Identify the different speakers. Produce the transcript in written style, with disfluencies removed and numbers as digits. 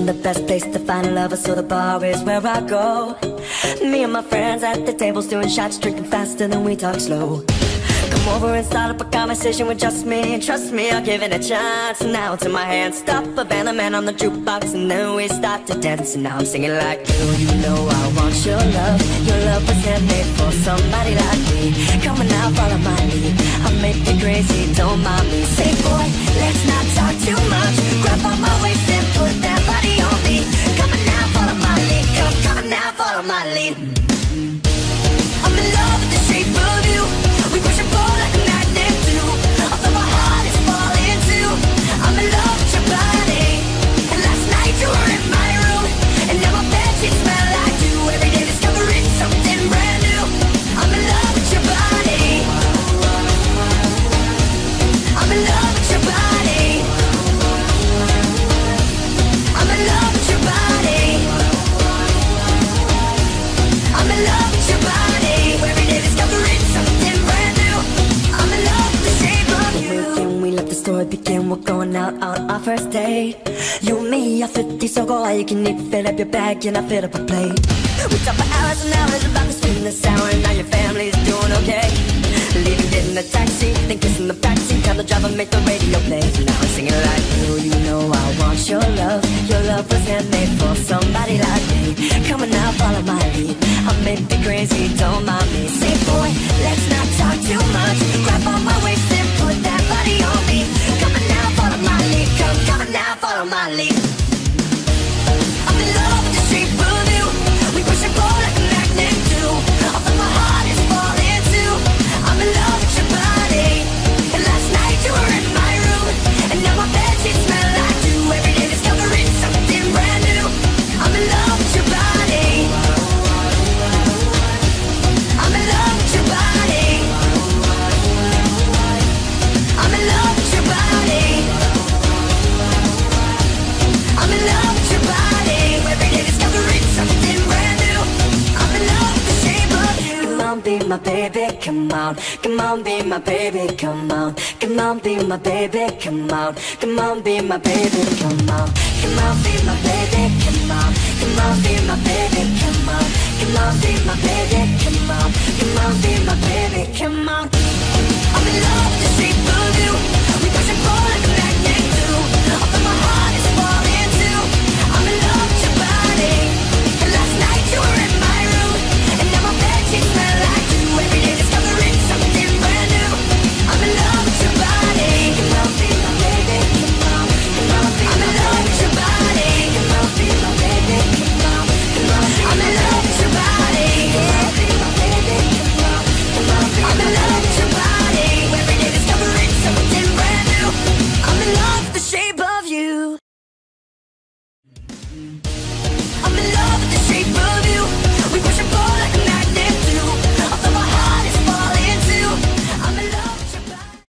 Speaker 1: the best place to find a lover, so the bar is where I go. Me and my friends at the tables doing shots, drinking faster than we talk slow. Come over and start up a conversation with just me, and trust me, I'll give it a chance. And now it's in my hands, stop a band, the man on the jukebox, and then we start to dance. And now I'm singing like, girl, you know I want your love. Your love was handmade for somebody like me. Come on now, follow my lead, I'll make you crazy, don't mind me. Say boy, let's not talk too much. Grab on my waist and put that body on me. Come on now, follow my lead, come on now, follow my lead. I'm in love with the shape of you. We push and pull like a magnet do. Although my heart is falling too, I'm in love with your body. And last night you were in my room, and now my bedsheets smell like you. Every day discovering something brand new. I'm in love with your body. I'm in love with your body. I'm in love with your body. I'm in love with your body. Every day discovering something brand new. I'm in love with the shape of you. When we let the story begin, we're going out on our first date. You and me are 50, so go all you can eat. Fill up your bag and I fill up a plate. We talk for hours and hours about the sweet and the sour, and now your family's doing okay. Leaving, getting a taxi, then kissing the backseat. Tell the driver, make the radio play. Now I'm singing like, girl, you know I want your love. Your love was handmade for somebody like me. Come on now, follow my lead, I'll make you crazy, don't mind me. Say boy, let's not talk too much. Grab on my waist and put that body on me. Come on now, follow my lead, come on now, follow my lead. I'm in love with the shape of you. We push and pull like a magnet do. Although my heart is falling too, I'm in love with your body. And last night you were in my room, and now my bedsheets smell like you. Every day discovering something brand new. I'm in love with your body. I'm in love with your body. I'm in love with your body. I'm in love with your body. Every day discovering something brand new. I'm in love with the shape of you. Come on, be my baby, come on. Come on, be my baby, come on. Come on, be my baby, come on. Come on, be my baby, come on. Come on, be my baby, come on. Come on, be my baby, come on. Come on, be my baby, come on. Come on, be my baby, come on. I'm in love.